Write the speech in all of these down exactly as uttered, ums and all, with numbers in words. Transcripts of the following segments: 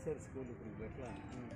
మార్చారు స్కూల్ ఇప్పుడు ఎట్లా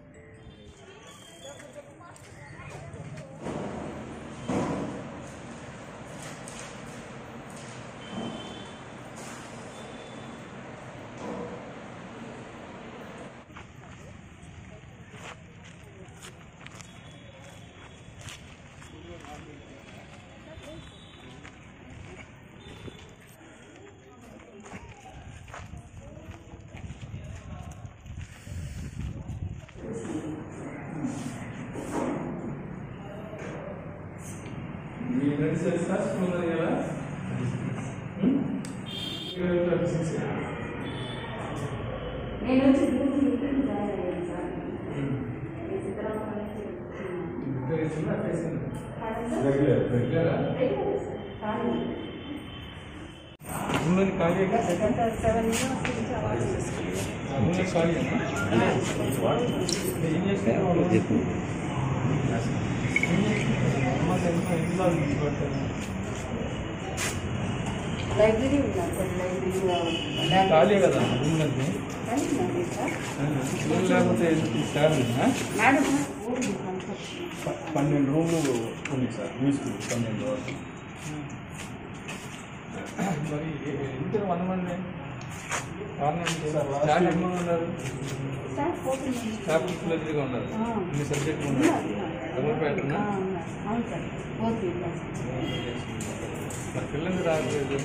లైబ్రరీ ఖాళీ కదా లేకపోతే పన్నెండు రూమ్లు ఉంది సార్ మ్యూజిక్ పన్నెండు రోజులు మరి ఇంటర్ వంద మంది స్టాఫ్ ఎన్ని ఉన్నారు స్టాఫ్ ఫుల్గా ఉన్నారు ఇన్ని సబ్జెక్టులు ఉన్నారు ఎవరిపేటనా మరి పిల్లలు రాలేదు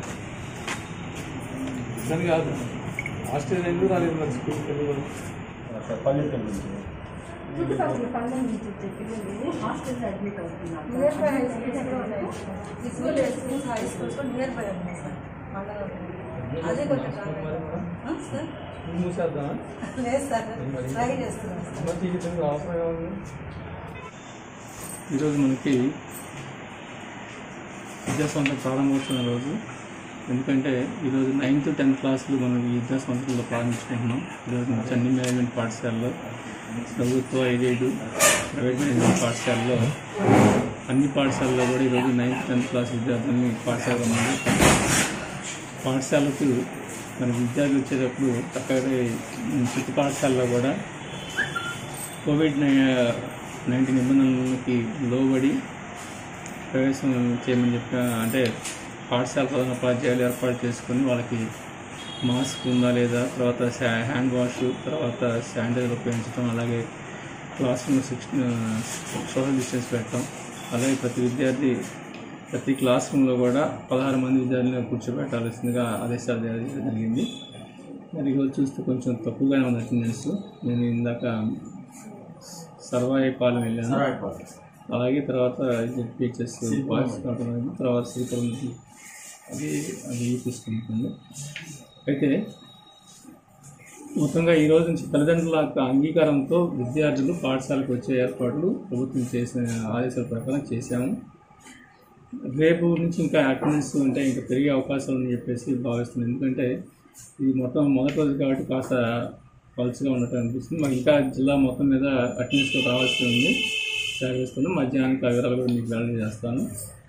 దాని కాదు హాస్టల్ ఎందుకు రాలేదు మరి స్కూల్ పిల్లలు పల్లెటూరు నుంచి హాస్టల్ అడ్మిట్ అవుతున్నారు అదే మూసేద్దామా లేదు సార్ ట్రై చేస్తున్నాం అవసరం. ఈరోజు మనకి విద్యా సంవత్సరం ప్రారంభోత్సవం రోజు, ఎందుకంటే ఈరోజు నైన్త్ టెన్త్ క్లాసులు మనం ఈ విద్యా సంవత్సరంలో ప్రారంభించుకుంటున్నాం. ఈరోజు నుంచి అన్ని మేనేజ్మెంట్ పాఠశాలలో, ప్రభుత్వ ఎయిడెడ్ ప్రైవేట్ మేనేజ్మెంట్ పాఠశాలలో, అన్ని పాఠశాలలో కూడా ఈరోజు నైన్త్ టెన్త్ క్లాస్ విద్యార్థులని పాఠశాల ఉన్నారు. పాఠశాలకు మన విద్యార్థులు వచ్చేటప్పుడు చక్కగా ప్రతి పాఠశాలలో కూడా కోవిడ్ నైన్టీన్ నిబంధనలకి లోబడి ప్రవేశం చేయమని చెప్పిన, అంటే పాఠశాల ప్రధాన ఉపాధ్యాయులు ఏర్పాటు చేసుకొని వాళ్ళకి మాస్క్ ఉందా లేదా, తర్వాత హ్యాండ్ వాష్, తర్వాత శానిటైజర్ ఉపయోగించడం, అలాగే classroom six social distance పెట్టడం, అలాగే ప్రతి విద్యార్థి ప్రతి క్లాస్ రూమ్లో కూడా పదహారు మంది విద్యార్థులను కూర్చోబెట్టాల్సిందిగా ఆదేశాలు జరిగింది. మరి ఈరోజు చూస్తే కొంచెం తక్కువగానే ఉంది అటెండెన్స్. నేను ఇందాక సర్వాయిపాలెం వెళ్ళాను, అలాగే తర్వాత జెడ్పీహెచ్ఎస్ బాయ్స్ తర్వాత శ్రీపురం అది అది తీసుకుంటుంది. అయితే మొత్తంగా ఈరోజు నుంచి తల్లిదండ్రుల యొక్క అంగీకారంతో విద్యార్థులు పాఠశాలకు వచ్చే ఏర్పాట్లు ప్రభుత్వం చేసిన ఆదేశాల ప్రకారం చేశాము. రేపు నుంచి ఇంకా అటెండెన్స్ ఉంటే ఇంకా పెరిగే అవకాశాలు అని చెప్పేసి భావిస్తున్నాను. ఎందుకంటే ఇది మొత్తం మొదటి రోజు కాబట్టి కాస్త పలుచగా ఉన్నట్టు అనిపిస్తుంది. మాకు ఇంకా జిల్లా మొత్తం మీద అటెండెన్స్లో రావాల్సి ఉంది. చేస్తున్నాం. మధ్యాహ్నానికి ఆ వివరాలు కూడా మీకు వెల్లడి చేస్తాను.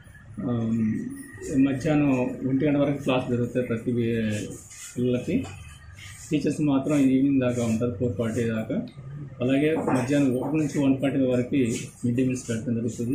మధ్యాహ్నం ఒంటి గంట వరకు క్లాస్ జరుగుతాయి ప్రతి పిల్లలకి. టీచర్స్ మాత్రం ఈవినింగ్ దాకా ఉంటారు, ఫోర్ ఫార్టీ దాకా. అలాగే మధ్యాహ్నం ఒకటి నుంచి వన్ ఫార్టీ వరకు మిడ్ డే మీల్స్ పెట్టడం జరుగుతుంది.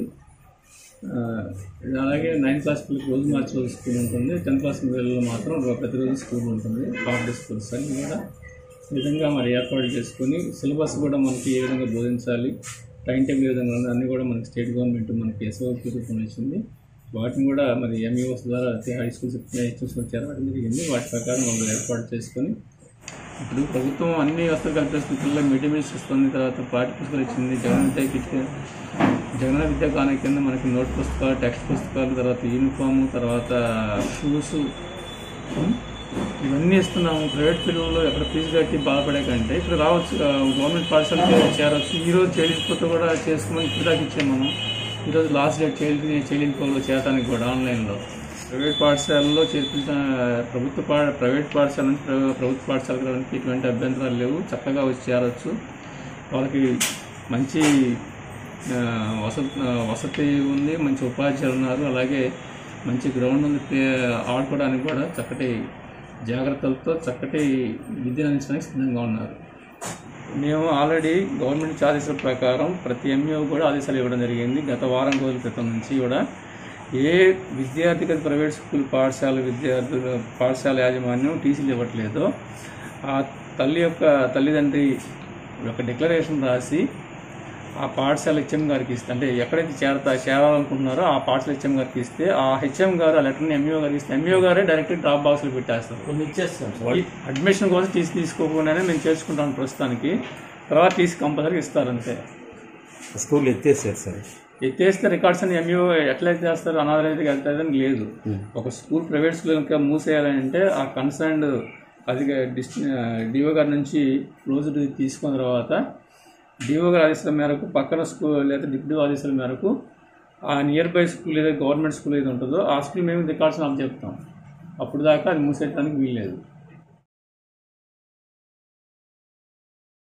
అలాగే నైన్త్ క్లాస్ పిల్లలకి రోజు మార్చి రోజు స్కూల్ ఉంటుంది. టెన్త్ క్లాస్ పిల్లలు మాత్రం ప్రతిరోజు స్కూల్ ఉంటుంది. హాఫ్ డే స్కూల్స్ అన్నీ కూడా ఈ విధంగా మరి ఏర్పాటు చేసుకొని సిలబస్ కూడా మనకి ఏ విధంగా బోధించాలి, టైం టేబుల్ ఏ విధంగా ఉంది అన్నీ కూడా మనకి స్టేట్ గవర్నమెంట్ మనకి ఎస్ఓపి రూపంలో ఇచ్చింది. వాటిని కూడా మరి ఎంఈఓస్ ద్వారా హై స్కూల్స్ హెచ్ఎస్ చేరడం జరిగింది. వాటి ప్రకారం వాళ్ళు ఏర్పాటు చేసుకొని ఇప్పుడు ప్రభుత్వం అన్ని వ్యవస్థలు కల్పిస్తున్న పిల్లలకు మిడ్ డే మీల్స్ ఇస్తుంది. తర్వాత పాఠ్య పుస్తకాలు ఇచ్చింది. జగన్ విద్యకి జగన్ విద్యా కానుక కింద మనకి నోట్ పుస్తకాలు, టెక్స్ట్ పుస్తకాలు, తర్వాత యూనిఫాము, తర్వాత షూస్ ఇవన్నీ ఇస్తున్నాము. ప్రైవేట్ పిల్లల్లో ఎక్కడ ఫీజు కట్టి బాధపడే కంటే ఇక్కడ రావచ్చు, గవర్నమెంట్ పాఠశాలకు చేరవచ్చు. ఈరోజు చెల్లింపుతో కూడా చేసుకోమని ఇప్పుడు దాకా ఇచ్చాము మనం. ఈరోజు లాస్ట్ డేట్ చెల్లి చెల్లింపులో చేరడానికి కూడా ఆన్లైన్లో ప్రైవేట్ పాఠశాలలో చేర్పించిన ప్రభుత్వ పా ప్రైవేట్ పాఠశాల నుంచి ప్రభుత్వ పాఠశాలకు రావడానికి ఎటువంటి అభ్యంతరాలు లేవు. చక్కగా వచ్చి చేరవచ్చు. వాళ్ళకి మంచి వసతి వసతి ఉంది, మంచి ఉపాధ్యాయులు ఉన్నారు, అలాగే మంచి గ్రౌండ్ ఉంది. ఆడుకోవడానికి కూడా చక్కటి జాగ్రత్తలతో చక్కటి విద్యను అందించడానికి సిద్ధంగా ఉన్నారు. మేము ఆల్రెడీ గవర్నమెంట్ ఆదేశాల ప్రకారం ప్రతి ఎంఈఓ కూడా ఆదేశాలు ఇవ్వడం జరిగింది. గత వారం రోజుల క్రితం నుంచి కూడా ఏ విద్యార్థికి ప్రైవేట్ స్కూల్ పాఠశాల విద్యార్థుల పాఠశాల యాజమాన్యం టీసీలు ఇవ్వట్లేదో ఆ తల్లి యొక్క తల్లిదండ్రి ఒక డిక్లరేషన్ రాసి ఆ పాఠశాల హెచ్ఎం గారికి ఇస్తే, అంటే ఎక్కడైతే చేరతా చేరాలనుకుంటున్నారో ఆ పాఠశాల హెచ్ఎం గారికి ఇస్తే ఆ హెచ్ఎం గారు ఆ లెటర్ని ఎంఈఓ గారికి ఇస్తే ఎంఈఓ గారే డైరెక్ట్ డ్రాప్ బాక్స్లో పెట్టేస్తారు. అడ్మిషన్ కోసం టీసీ తీసుకోకుండానే మేము చేసుకుంటాం ప్రస్తుతానికి. తర్వాత టీసీ కంపల్సరీ ఇస్తారు అంతే. స్కూల్ ఎత్తేసారు సార్. ఎత్తేస్తే రికార్డ్స్ అని ఎంఈఓ ఎట్లయితే చేస్తారు, అనాథరైతే వెళ్తారని లేదు. ఒక స్కూల్ ప్రైవేట్ స్కూల్ ఇంకా మూసేయాలంటే ఆ కన్సర్న్డ్ అది డిస్ డిఓ గారి నుంచి క్లోజ్డ్ తీసుకున్న తర్వాత డిఓ గారి ఆదేశాల మేరకు పక్కన స్కూల్ లేదా డిప్యూటీ ఆదేశాల మేరకు ఆ నియర్ బై స్కూల్ ఏదైతే గవర్నమెంట్ స్కూల్ ఏది ఉంటుందో ఆ స్కూల్ మేము రికార్డ్స్ నాకు చెప్తాం. అప్పుడు దాకా అది మూసేయడానికి వీల్లేదు.